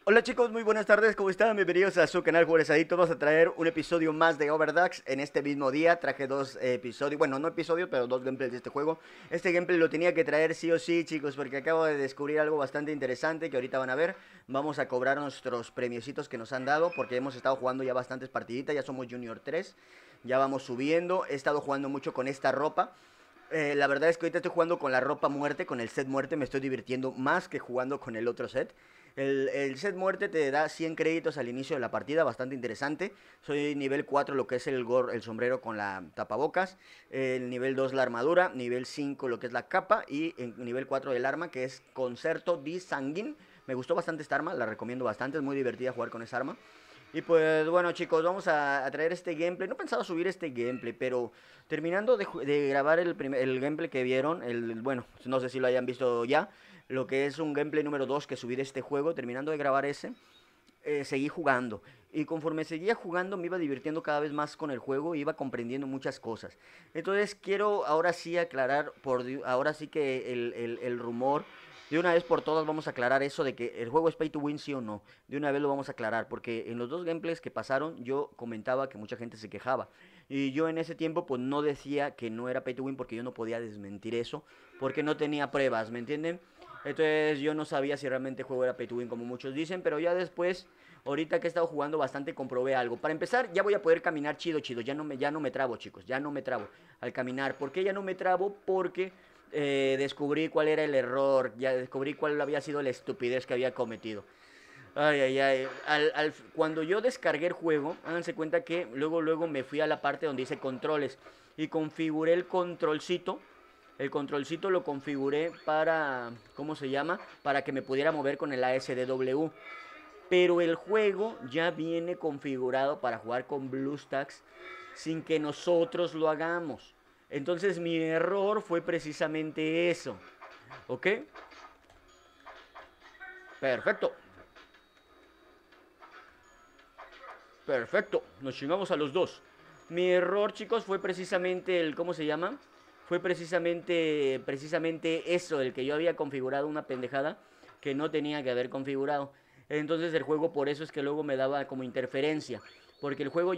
Hola chicos, muy buenas tardes, ¿cómo están? Bienvenidos a su canal Jugadores Adictos. Vamos a traer un episodio más de Overdax. En este mismo día traje dos episodios, bueno, no episodios, pero dos gameplays de este juego. Este gameplay lo tenía que traer sí o sí, chicos, porque acabo de descubrir algo bastante interesante que ahorita van a ver. Vamos a cobrar nuestros premiecitos que nos han dado, porque hemos estado jugando ya bastantes partiditas, ya somos Junior 3, ya vamos subiendo. He estado jugando mucho con esta ropa. La verdad es que ahorita estoy jugando con la ropa muerte, con el set muerte, me estoy divirtiendo más que jugando con el otro set. El set muerte te da 100 créditos al inicio de la partida, bastante interesante. Soy nivel 4 lo que es el sombrero con la tapabocas, el nivel 2 la armadura, nivel 5 lo que es la capa y en nivel 4 el arma que es Concerto di Sanguin. Me gustó bastante esta arma, la recomiendo bastante, es muy divertida jugar con esa arma. Y pues bueno chicos, vamos a traer este gameplay. No pensaba subir este gameplay, pero terminando de grabar el gameplay que vieron, bueno, no sé si lo hayan visto ya, lo que es un gameplay número 2 que subí de este juego, terminando de grabar ese, seguí jugando. Y conforme seguía jugando me iba divirtiendo cada vez más con el juego, iba comprendiendo muchas cosas. Entonces quiero ahora sí aclarar, ahora sí que el rumor, de una vez por todas vamos a aclarar eso de que el juego es pay to win sí o no. De una vez lo vamos a aclarar, porque en los dos gameplays que pasaron yo comentaba que mucha gente se quejaba. Y yo en ese tiempo pues no decía que no era pay to win porque yo no podía desmentir eso, porque no tenía pruebas, ¿me entienden? Entonces yo no sabía si realmente el juego era pay to win como muchos dicen, pero ya después, ahorita que he estado jugando bastante, comprobé algo. Para empezar, ya voy a poder caminar chido, chido. Ya no me trabo, chicos. Ya no me trabo al caminar. ¿Por qué ya no me trabo? Porque descubrí cuál era el error. Ya descubrí cuál había sido la estupidez que había cometido. Ay, ay, ay. Cuando yo descargué el juego, háganse cuenta que luego me fui a la parte donde dice controles y configuré el controlcito. El controlcito lo configuré para, ¿cómo se llama? Para que me pudiera mover con el ASDW. Pero el juego ya viene configurado para jugar con BlueStacks sin que nosotros lo hagamos. Entonces mi error fue precisamente eso. ¿Ok? Perfecto. Perfecto, nos chingamos a los dos. Mi error, chicos, fue precisamente el, ¿cómo se llama? Fue precisamente eso, el que yo había configurado una pendejada que no tenía que haber configurado. Entonces el juego por eso es que luego me daba como interferencia. Porque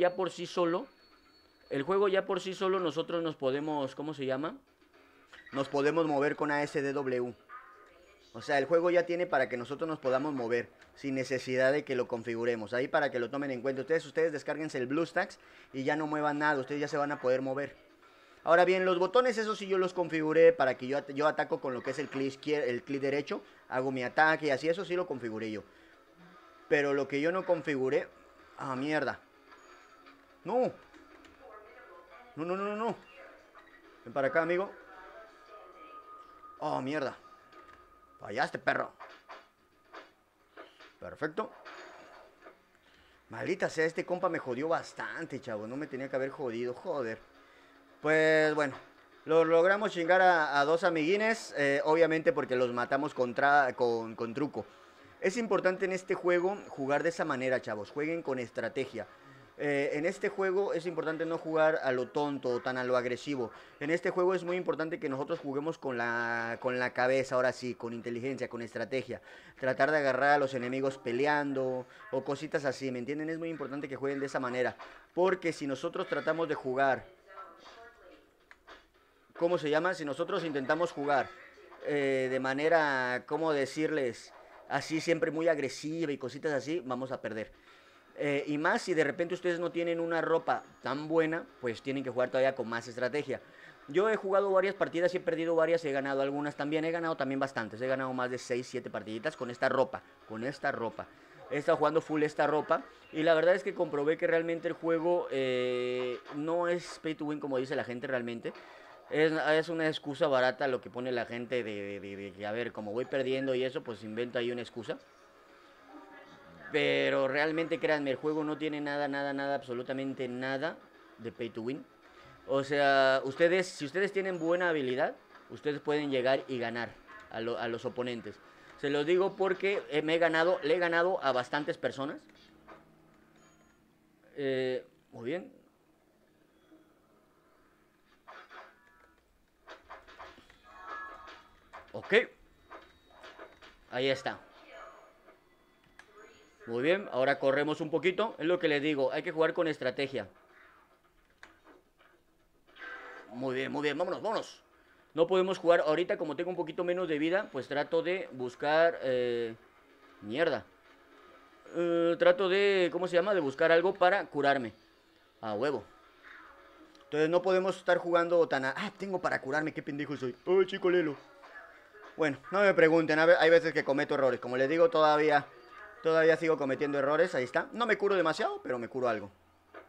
el juego ya por sí solo nosotros nos podemos, ¿cómo se llama? Nos podemos mover con ASDW. O sea, el juego ya tiene para que nosotros nos podamos mover sin necesidad de que lo configuremos. Ahí para que lo tomen en cuenta. Ustedes descárguense el BlueStacks y ya no muevan nada. Ustedes ya se van a poder mover. Ahora bien, los botones, eso sí yo los configuré para que yo ataco con lo que es el clic derecho. Hago mi ataque y así, eso sí lo configuré yo. Pero lo que yo no configuré... Ah, mierda. No. No, no, no, no, no. Ven para acá, amigo. Oh, mierda. Fallaste, perro. Perfecto. Maldita sea, este compa me jodió bastante, chavo. No me tenía que haber jodido, joder. Pues bueno, lo logramos chingar a dos amiguines. Obviamente porque los matamos con truco. Es importante en este juego jugar de esa manera, chavos. Jueguen con estrategia. En este juego es importante no jugar a lo tonto o tan a lo agresivo. En este juego es muy importante que nosotros juguemos con la cabeza, ahora sí, con inteligencia, con estrategia. Tratar de agarrar a los enemigos peleando o cositas así, ¿me entienden? Es muy importante que jueguen de esa manera. Porque si nosotros tratamos de jugar, ¿cómo se llama? Si nosotros intentamos jugar de manera, ¿cómo decirles? Así siempre muy agresiva y cositas así, vamos a perder. Y más si de repente ustedes no tienen una ropa tan buena, pues tienen que jugar todavía con más estrategia. Yo he jugado varias partidas y he perdido varias y he ganado algunas también. He ganado también bastantes. He ganado más de 6 7 partiditas con esta ropa. Con esta ropa. He estado jugando full esta ropa. Y la verdad es que comprobé que realmente el juego no es pay to win como dice la gente realmente. Es una excusa barata lo que pone la gente de que, a ver, como voy perdiendo y eso, pues invento ahí una excusa. Pero realmente créanme, el juego no tiene nada, nada, nada, absolutamente nada de pay to win. O sea, si ustedes tienen buena habilidad, ustedes pueden llegar y ganar a los oponentes. Se los digo porque le he ganado a bastantes personas. Muy bien. Ok, ahí está. Muy bien, ahora corremos un poquito. Es lo que les digo, hay que jugar con estrategia. Muy bien, vámonos, vámonos. No podemos jugar ahorita, como tengo un poquito menos de vida, pues trato de buscar... mierda. Trato de, ¿cómo se llama? De buscar algo para curarme. A huevo. Entonces no podemos estar jugando tan... Ah, tengo para curarme, qué pendejo soy. Ay, chico Lelo. Bueno, no me pregunten, hay veces que cometo errores. Como les digo, todavía sigo cometiendo errores, ahí está. No me curo demasiado, pero me curo algo.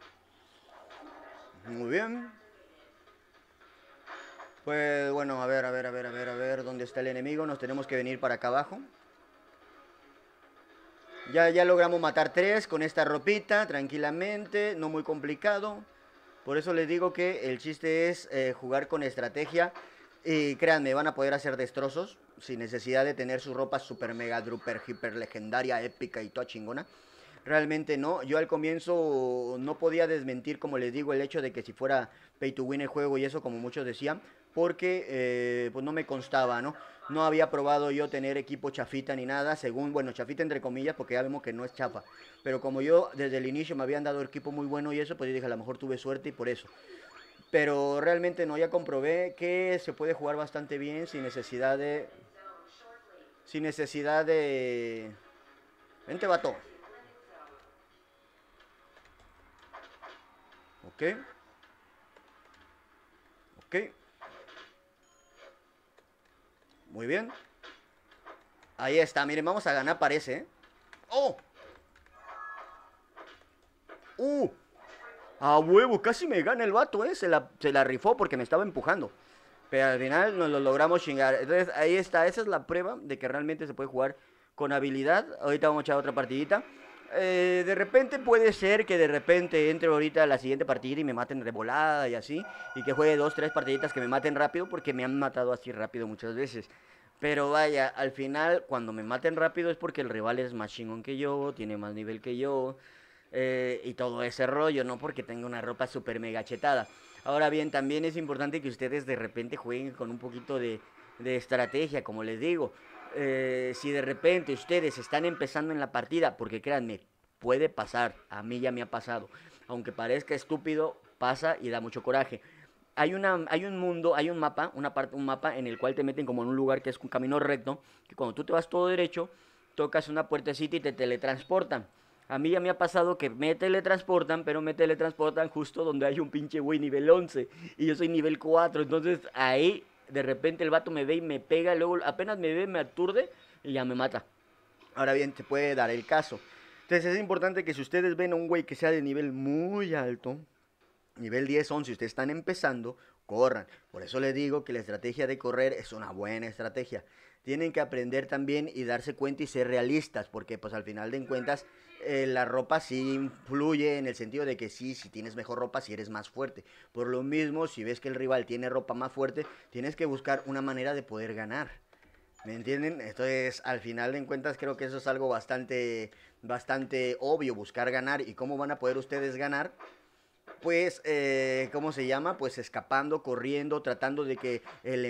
Muy bien. Pues bueno, a ver, ¿dónde está el enemigo? Nos tenemos que venir para acá abajo. Ya logramos matar 3 con esta ropita, tranquilamente, no muy complicado. Por eso les digo que el chiste es jugar con estrategia. Y créanme, van a poder hacer destrozos sin necesidad de tener su ropa super mega druper hiper legendaria, épica y toda chingona. Realmente no, yo al comienzo no podía desmentir, como les digo, el hecho de que si fuera pay to win el juego y eso, como muchos decían, porque pues no me constaba, ¿no? No había probado yo tener equipo chafita ni nada, según, bueno, chafita entre comillas, porque ya vemos que no es chafa. Pero como yo desde el inicio me habían dado equipo muy bueno y eso, pues yo dije, a lo mejor tuve suerte y por eso. Pero realmente no, ya comprobé que se puede jugar bastante bien sin necesidad de... Sin necesidad de... Vente, vato. Ok, ok. Muy bien. Ahí está, miren, vamos a ganar, parece, ¿eh? ¡Oh! ¡Uh! A huevo, casi me gana el vato, ¿eh? Se la rifó porque me estaba empujando. Pero al final nos lo logramos chingar. Entonces, ahí está, esa es la prueba de que realmente se puede jugar con habilidad. Ahorita vamos a echar otra partidita. De repente puede ser que de repente entre ahorita a la siguiente partida y me maten de volada y así. Y que juegue 2, 3 partiditas que me maten rápido porque me han matado así rápido muchas veces. Pero vaya, al final cuando me maten rápido es porque el rival es más chingón que yo, tiene más nivel que yo. Y todo ese rollo, no porque tenga una ropa super mega chetada. Ahora bien, también es importante que ustedes de repente jueguen con un poquito de estrategia, como les digo. Si de repente ustedes están empezando en la partida, porque créanme, puede pasar, a mí ya me ha pasado. Aunque parezca estúpido, pasa y da mucho coraje. Hay un mundo, hay un mapa, un mapa en el cual te meten como en un lugar que es un camino recto, que cuando tú te vas todo derecho, tocas una puertecita y te teletransportan. A mí ya me ha pasado que me teletransportan, pero me teletransportan justo donde hay un pinche güey nivel 11 y yo soy nivel 4. Entonces ahí de repente el vato me ve y me pega, luego apenas me ve me aturde y ya me mata. Ahora bien, te puede dar el caso. Entonces es importante que si ustedes ven a un güey que sea de nivel muy alto, nivel 10, 11, si ustedes están empezando, corran. Por eso les digo que la estrategia de correr es una buena estrategia. Tienen que aprender también y darse cuenta y ser realistas, porque pues al final de cuentas la ropa sí influye en el sentido de que sí, si tienes mejor ropa, si eres más fuerte. Por lo mismo, si ves que el rival tiene ropa más fuerte, tienes que buscar una manera de poder ganar. ¿Me entienden? Entonces, al final de cuentas, creo que eso es algo bastante obvio, buscar ganar. ¿Y cómo van a poder ustedes ganar? Pues, ¿cómo se llama? Pues escapando, corriendo, tratando de que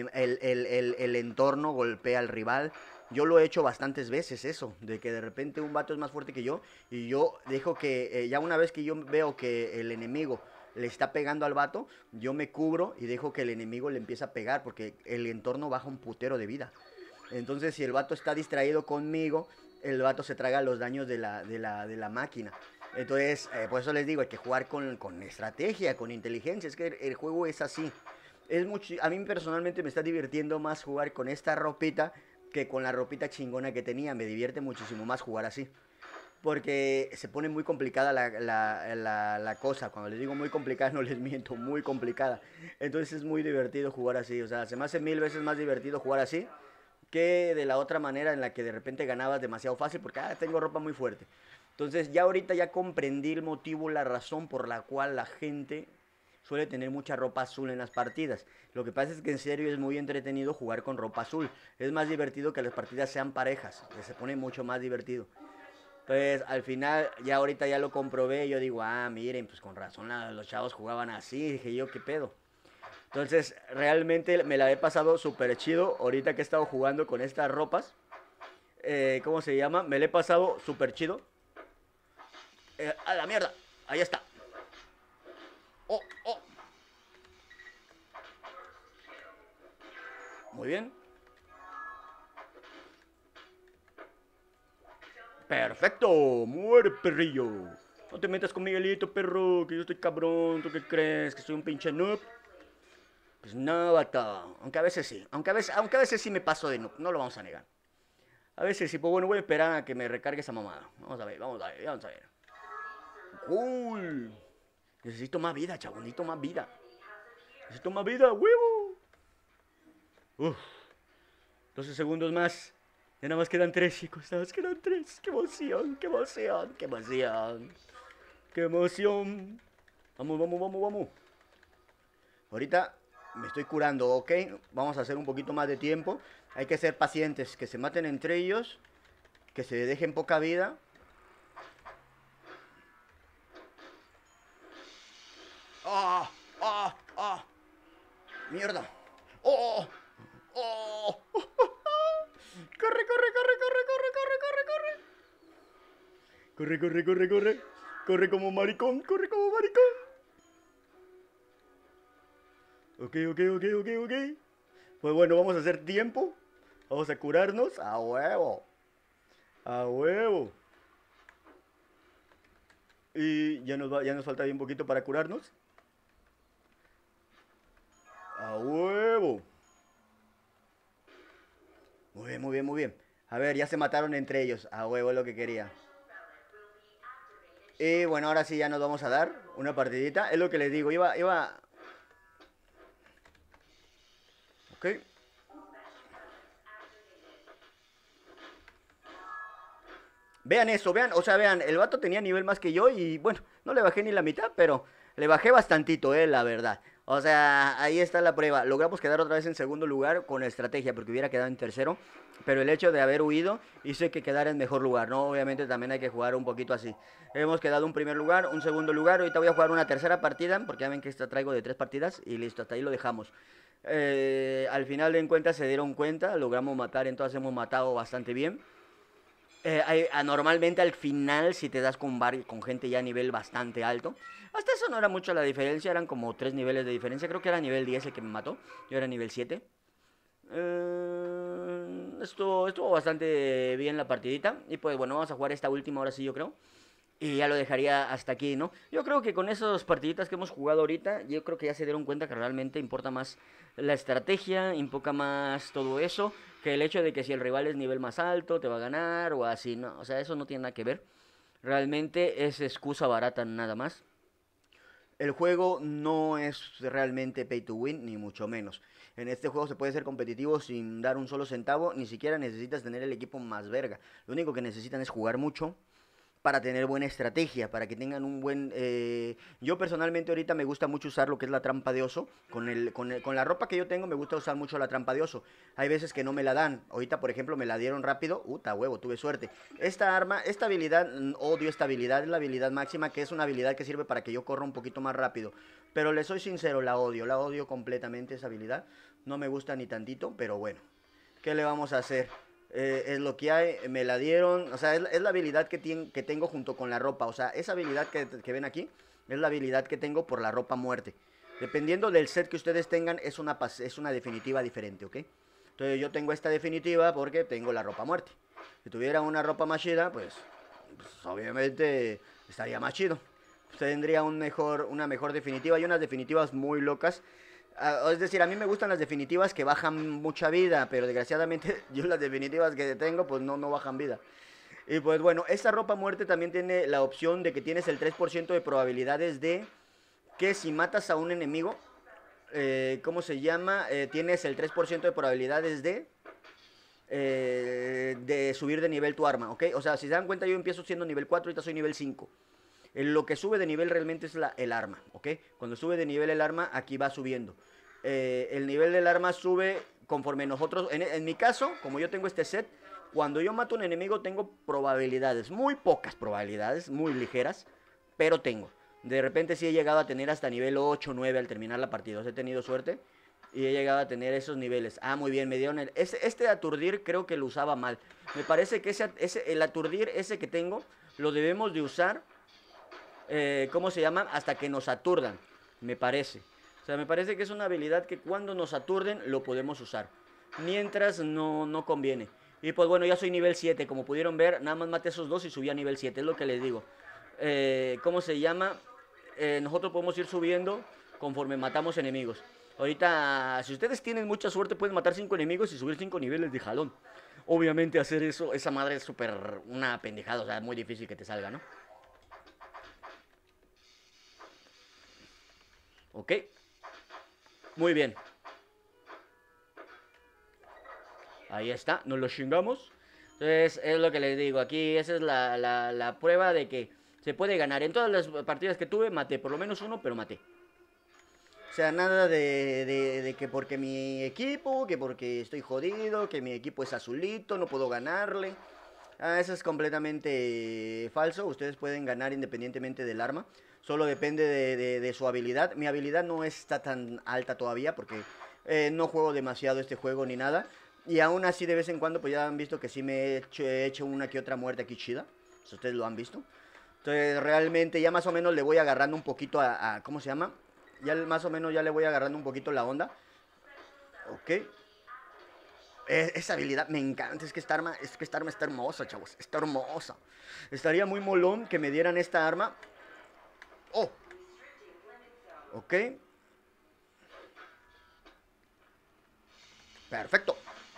el entorno golpee al rival. Yo lo he hecho bastantes veces eso, de que de repente un vato es más fuerte que yo y yo dejo que, ya una vez que yo veo que el enemigo le está pegando al vato, yo me cubro y dejo que el enemigo le empiece a pegar porque el entorno baja un putero de vida. Entonces, si el vato está distraído conmigo, el vato se traga los daños de la máquina. Entonces, por eso les digo, hay que jugar con estrategia, con inteligencia. Es que el juego es así. A mí personalmente me está divirtiendo más jugar con esta ropita que con la ropita chingona que tenía. Me divierte muchísimo más jugar así. Porque se pone muy complicada la cosa. Cuando les digo muy complicada, no les miento, muy complicada. Entonces es muy divertido jugar así. O sea, se me hace 1000 veces más divertido jugar así que de la otra manera en la que de repente ganabas demasiado fácil porque tengo ropa muy fuerte. Entonces ya ahorita ya comprendí el motivo, la razón por la cual la gente suele tener mucha ropa azul en las partidas. Lo que pasa es que en serio es muy entretenido jugar con ropa azul. Es más divertido que las partidas sean parejas, que se pone mucho más divertido. Entonces, al final, ya ahorita ya lo comprobé. Yo digo, miren, pues con razón los chavos jugaban así. Dije yo, ¿qué pedo? Entonces, realmente me la he pasado súper chido ahorita que he estado jugando con estas ropas. ¿Cómo se llama? Me la he pasado súper chido. A la mierda. Ahí está. Oh, oh. Muy bien. Perfecto. Muere, perrillo. No te metas con Miguelito, perro, que yo estoy cabrón. ¿Tú qué crees? ¿Que soy un pinche noob? Pues no, vato. Aunque a veces sí. Aunque a veces sí me paso de noob. No lo vamos a negar. A veces sí. Pues bueno, voy a esperar a que me recargue esa mamada. Vamos a ver, vamos a ver, vamos a ver. Uy. Necesito más vida, chavo. Necesito más vida. Necesito más vida, huevo. Uf. 12 segundos más. Ya nada más quedan 3, chicos. Nada más quedan 3. Qué emoción, qué emoción, qué emoción. Qué emoción. Vamos, vamos, vamos, vamos. Ahorita me estoy curando, ¿ok? Vamos a hacer un poquito más de tiempo. Hay que ser pacientes, que se maten entre ellos, que se dejen poca vida. ¡Ah! ¡Ah! ¡Ah! ¡Mierda! ¡Oh! ¡Oh! ¡Corre, corre, corre, corre, corre, corre, corre, corre! Corre, corre, corre, corre. Corre como maricón, corre como maricón. Ok, ok, ok, ok, ok. Pues bueno, vamos a hacer tiempo. Vamos a curarnos. A huevo. A huevo. Y ya nos falta bien poquito para curarnos. A huevo. Muy bien, muy bien, muy bien. A ver, ya se mataron entre ellos. A huevo es lo que quería. Y bueno, ahora sí ya nos vamos a dar una partidita. Es lo que les digo. Iba. Ok. Vean eso, vean, o sea, vean, el vato tenía nivel más que yo y bueno, no le bajé ni la mitad, pero le bajé bastantito, la verdad. O sea, ahí está la prueba. Logramos quedar otra vez en segundo lugar con estrategia, porque hubiera quedado en tercero. Pero el hecho de haber huido hizo que quedara en mejor lugar, ¿no? Obviamente también hay que jugar un poquito así. Hemos quedado un primer lugar, un segundo lugar. Ahorita voy a jugar una tercera partida, porque ya ven que esta traigo de 3 partidas y listo, hasta ahí lo dejamos. Al final de cuentas se dieron cuenta, logramos matar, entonces hemos matado bastante bien. Normalmente al final, si te das con gente ya a nivel bastante alto, hasta eso no era mucho la diferencia, eran como 3 niveles de diferencia. Creo que era nivel 10 el que me mató, yo era nivel 7. Estuvo bastante bien la partidita. Y pues bueno, vamos a jugar esta última ahora sí, yo creo. Y ya lo dejaría hasta aquí, ¿no? Yo creo que con esas partiditas que hemos jugado ahorita, yo creo que ya se dieron cuenta que realmente importa más la estrategia, importa más todo eso, que el hecho de que si el rival es nivel más alto, te va a ganar o así, ¿no? O sea, eso no tiene nada que ver. Realmente es excusa barata nada más. El juego no es realmente pay to win, ni mucho menos. En este juego se puede ser competitivo sin dar un solo centavo, ni siquiera necesitas tener el equipo más verga. Lo único que necesitan es jugar mucho, para tener buena estrategia, para que tengan un buen... Yo personalmente ahorita me gusta mucho usar lo que es la trampa de oso. Con la ropa que yo tengo me gusta usar mucho la trampa de oso. Hay veces que no me la dan. Ahorita, por ejemplo, me la dieron rápido. Huevo, tuve suerte. Esta arma, esta habilidad, odio esta habilidad, es la habilidad máxima, que es una habilidad que sirve para que yo corra un poquito más rápido. Pero le soy sincero, la odio completamente esa habilidad. No me gusta ni tantito, pero bueno. ¿Qué le vamos a hacer? Es lo que hay, me la dieron, o sea, es la habilidad que tengo junto con la ropa, o sea, esa habilidad que ven aquí, es la habilidad que tengo por la ropa muerte. Dependiendo del set que ustedes tengan, es una definitiva diferente, ¿ok? Entonces yo tengo esta definitiva porque tengo la ropa muerte. Si tuviera una ropa más chida, pues obviamente estaría más chido. Tendría una mejor definitiva y unas definitivas muy locas. Es decir, a mí me gustan las definitivas que bajan mucha vida, pero desgraciadamente yo las definitivas que tengo pues no bajan vida. Y pues bueno, esta ropa muerte también tiene la opción de que tienes el 3% de probabilidades de que si matas a un enemigo, ¿cómo se llama? Tienes el 3% de probabilidades de subir de nivel tu arma, ¿ok? O sea, si se dan cuenta yo empiezo siendo nivel 4, ahorita soy nivel 5. Lo que sube de nivel realmente es el arma, ¿ok? Cuando sube de nivel el arma, aquí va subiendo. El nivel del arma sube conforme nosotros... En mi caso, como yo tengo este set, cuando yo mato a un enemigo tengo probabilidades, muy pocas probabilidades, muy ligeras, pero tengo. De repente sí he llegado a tener hasta nivel 8, 9 al terminar la partida. O sea, he tenido suerte y he llegado a tener esos niveles. Ah, muy bien, me dieron este de aturdir creo que lo usaba mal. Me parece que el aturdir ese que tengo lo debemos de usar ¿cómo se llama? Hasta que nos aturdan, me parece. O sea, me parece que es una habilidad que cuando nos aturden lo podemos usar. Mientras no conviene. Y pues bueno, ya soy nivel 7. Como pudieron ver, nada más maté a esos dos y subí a nivel 7. Es lo que les digo. ¿Cómo se llama? Nosotros podemos ir subiendo conforme matamos enemigos. Ahorita, si ustedes tienen mucha suerte, pueden matar 5 enemigos y subir 5 niveles de jalón. Obviamente hacer eso, esa madre es súper una pendejada. O sea, es muy difícil que te salga, ¿no? Ok. Muy bien. Ahí está, nos lo chingamos. Entonces, es lo que les digo. Aquí esa es la prueba de que se puede ganar. En todas las partidas que tuve, maté por lo menos uno, pero maté. O sea, nada de que porque mi equipo, que porque estoy jodido, que mi equipo es azulito, no puedo ganarle. Ah, eso es completamente falso. Ustedes pueden ganar independientemente del arma. Solo depende de su habilidad. Mi habilidad no está tan alta todavía porque no juego demasiado este juego ni nada. Y aún así de vez en cuando pues ya han visto que sí he hecho una que otra muerte aquí chida. Si ustedes lo han visto. Entonces realmente ya más o menos le voy agarrando un poquito ¿cómo se llama? Ya más o menos ya le voy agarrando un poquito la onda. Ok. Esa habilidad me encanta, es que esta arma está hermosa, chavos, está hermosa. Estaría muy molón que me dieran esta arma. Oh, ok, perfecto.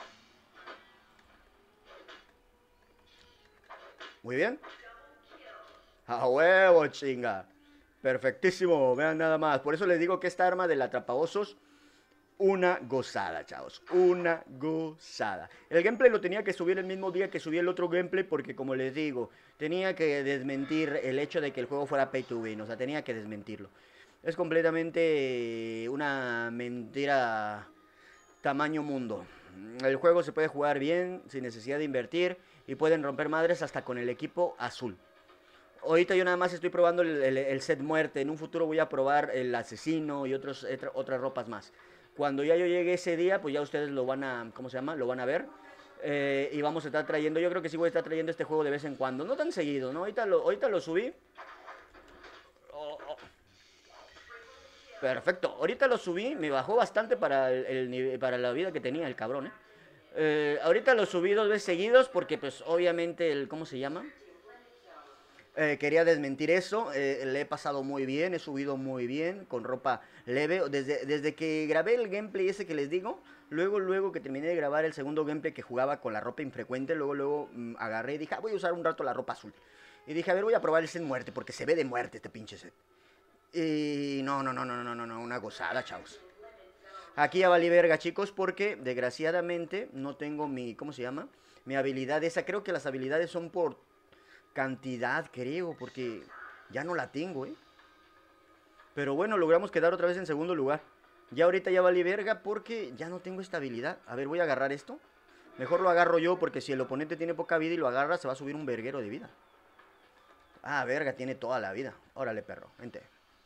Muy bien. A huevo, chinga. Perfectísimo, vean nada más. Por eso les digo que esta arma del atrapaosos, una gozada, chavos. Una gozada. El gameplay lo tenía que subir el mismo día que subí el otro gameplay porque, como les digo, tenía que desmentir el hecho de que el juego fuera pay to win. O sea, tenía que desmentirlo. Es completamente una mentira tamaño mundo. El juego se puede jugar bien, sin necesidad de invertir, y pueden romper madres hasta con el equipo azul. Ahorita yo nada más estoy probando el set muerte. En un futuro voy a probar el asesino y otras ropas más. Cuando ya yo llegue ese día, pues ya ustedes lo van a, ¿cómo se llama? Lo van a ver. Y vamos a estar trayendo, yo creo que sí voy a estar trayendo este juego de vez en cuando. No tan seguido, ¿no? Ahorita lo subí. Oh, oh. Perfecto. Ahorita lo subí, me bajó bastante para, para la vida que tenía el cabrón, ¿eh? Ahorita lo subí 2 veces seguidos porque pues obviamente ¿cómo se llama? Quería desmentir eso, le he pasado muy bien, he subido muy bien, con ropa leve, desde que grabé el gameplay ese que les digo, luego que terminé de grabar el segundo gameplay que jugaba con la ropa infrecuente, luego agarré y dije, voy a usar un rato la ropa azul. Y dije, a ver, voy a probar el set muerte, porque se ve de muerte este pinche set. Y no, una gozada, chavos. Aquí ya valí verga, chicos, porque desgraciadamente no tengo ¿cómo se llama? Mi habilidad esa, creo que las habilidades son por cantidad, creo, porque ya no la tengo, ¿eh? Pero bueno, logramos quedar otra vez en segundo lugar. Ya ahorita ya valí verga porque ya no tengo esta habilidad. A ver, voy a agarrar esto. Mejor lo agarro yo porque si el oponente tiene poca vida y lo agarra, se va a subir un verguero de vida. Ah, verga, tiene toda la vida. Órale, perro, vente.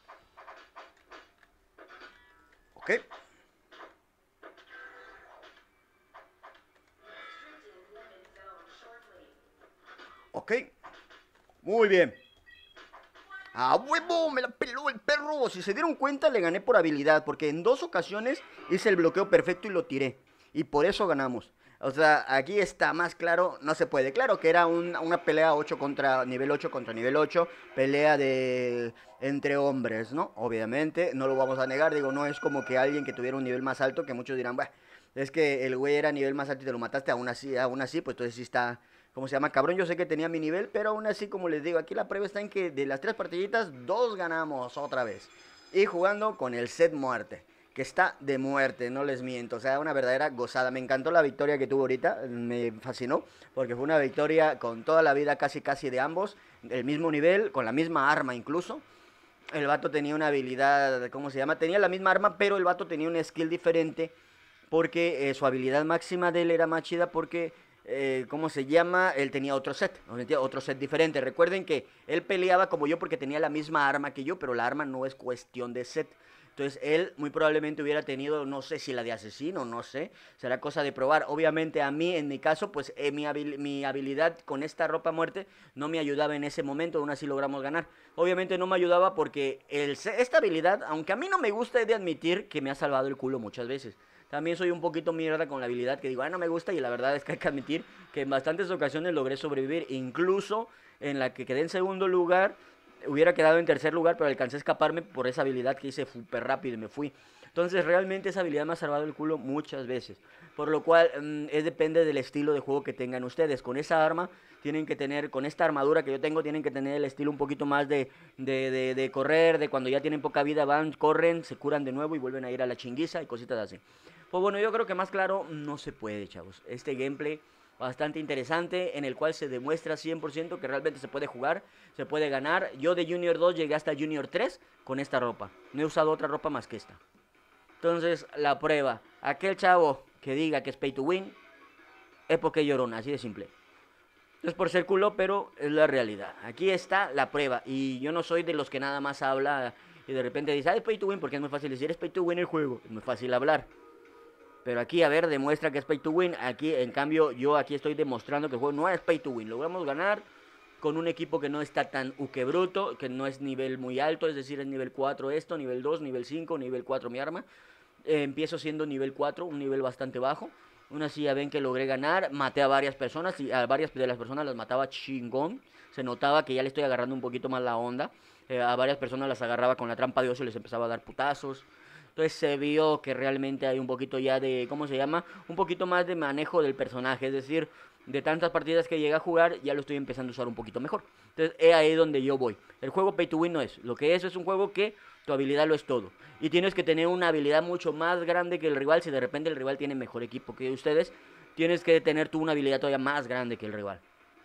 Ok. Ok. Muy bien. ¡Ah, huevo! Me la peló el perro. Si se dieron cuenta, le gané por habilidad. Porque en 2 ocasiones hice el bloqueo perfecto y lo tiré. Y por eso ganamos. O sea, aquí está más claro. No se puede. Claro que era una pelea 8 contra nivel 8 contra nivel 8. Pelea entre hombres, ¿no? Obviamente. No lo vamos a negar. Digo, no es como que alguien que tuviera un nivel más alto. Que muchos dirán, bah, es que el güey era nivel más alto y te lo mataste. Aún así, pues entonces sí está. ¿Cómo se llama? Cabrón, yo sé que tenía mi nivel, pero aún así, como les digo, aquí la prueba está en que de las 3 partiditas, 2 ganamos otra vez. Y jugando con el set muerte, que está de muerte, no les miento. O sea, una verdadera gozada. Me encantó la victoria que tuvo ahorita, me fascinó, porque fue una victoria con toda la vida casi casi de ambos, el mismo nivel, con la misma arma incluso. El vato tenía una habilidad, ¿cómo se llama? Tenía la misma arma, pero el vato tenía un skill diferente, porque su habilidad máxima de él era más chida porque ¿cómo se llama? Él tenía otro set diferente. Recuerden que él peleaba como yo porque tenía la misma arma que yo, pero la arma no es cuestión de set. Entonces él muy probablemente hubiera tenido, no sé si la de asesino, no sé, será cosa de probar. Obviamente a mí, en mi caso, pues mi habilidad con esta ropa muerte no me ayudaba en ese momento, aún así logramos ganar. Obviamente no me ayudaba porque esta habilidad, aunque a mí no me gusta, he de admitir que me ha salvado el culo muchas veces. También soy un poquito mierda con la habilidad que digo, no me gusta y la verdad es que hay que admitir que en bastantes ocasiones logré sobrevivir, incluso en la que quedé en segundo lugar, hubiera quedado en tercer lugar, pero alcancé a escaparme por esa habilidad que hice súper rápido y me fui. Entonces realmente esa habilidad me ha salvado el culo muchas veces. Por lo cual depende del estilo de juego que tengan ustedes. Con esa arma tienen que tener, con esta armadura que yo tengo, tienen que tener el estilo un poquito más de correr, de cuando ya tienen poca vida van, corren, se curan de nuevo y vuelven a ir a la chinguiza y cositas así. Pues bueno, yo creo que más claro no se puede, chavos. Este gameplay bastante interesante en el cual se demuestra 100% que realmente se puede jugar, se puede ganar. Yo de Junior 2 llegué hasta Junior 3 con esta ropa. No he usado otra ropa más que esta. Entonces, la prueba. Aquel chavo que diga que es pay to win es porque llorona, así de simple. No es por ser culo, pero es la realidad. Aquí está la prueba. Y yo no soy de los que nada más habla y de repente dice, es pay to win, porque es muy fácil decir, es pay to win el juego. Es muy fácil hablar. Pero aquí, a ver, demuestra que es pay to win. Aquí, en cambio, yo aquí estoy demostrando que el juego no es pay to win. Logramos ganar con un equipo que no está tan uquebruto, que no es nivel muy alto, es decir, es nivel 4 esto, nivel 2, nivel 5, nivel 4 mi arma. Empiezo siendo nivel 4, un nivel bastante bajo. Aún así ya ven que logré ganar, maté a varias personas y a varias de las personas las mataba chingón. Se notaba que ya le estoy agarrando un poquito más la onda. A varias personas las agarraba con la trampa de oso y les empezaba a dar putazos. Entonces se vio que realmente hay un poquito ya de, ¿cómo se llama? Un poquito más de manejo del personaje, es decir, de tantas partidas que llegué a jugar, ya lo estoy empezando a usar un poquito mejor. Entonces es ahí donde yo voy. El juego Pay to Win no es. Lo que es un juego que tu habilidad lo es todo. Y tienes que tener una habilidad mucho más grande que el rival. Si de repente el rival tiene mejor equipo que ustedes, tienes que tener tú una habilidad todavía más grande que el rival.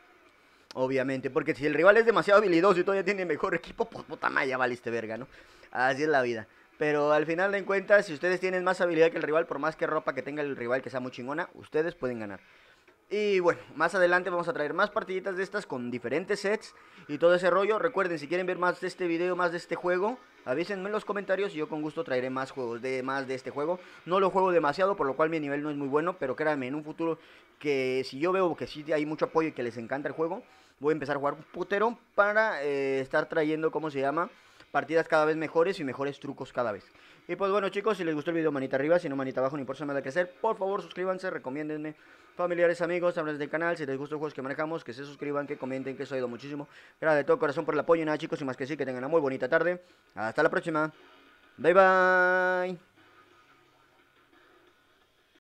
Obviamente, porque si el rival es demasiado habilidoso y todavía tiene mejor equipo, pues puta madre, ya valiste verga, ¿no? Así es la vida. Pero al final de cuentas, si ustedes tienen más habilidad que el rival, por más que ropa que tenga el rival que sea muy chingona, ustedes pueden ganar. Y bueno, más adelante vamos a traer más partiditas de estas con diferentes sets y todo ese rollo. Recuerden, si quieren ver más de este video, más de este juego, avísenme en los comentarios y yo con gusto traeré más juegos más de este juego. No lo juego demasiado, por lo cual mi nivel no es muy bueno, pero créanme, en un futuro que si yo veo que sí hay mucho apoyo y que les encanta el juego, voy a empezar a jugar un putero para estar trayendo, ¿cómo se llama? Partidas cada vez mejores y mejores trucos cada vez. Y pues bueno, chicos, si les gustó el video, manita arriba, si no, manita abajo, ni por eso me da que hacer. Por favor, suscríbanse, recomiéndenme, familiares, amigos, amigos del canal. Si les gustan los juegos que manejamos, que se suscriban, que comenten, que eso ayuda muchísimo. Gracias de todo corazón por el apoyo y nada, chicos, y más que sí, que tengan una muy bonita tarde. Hasta la próxima. Bye bye.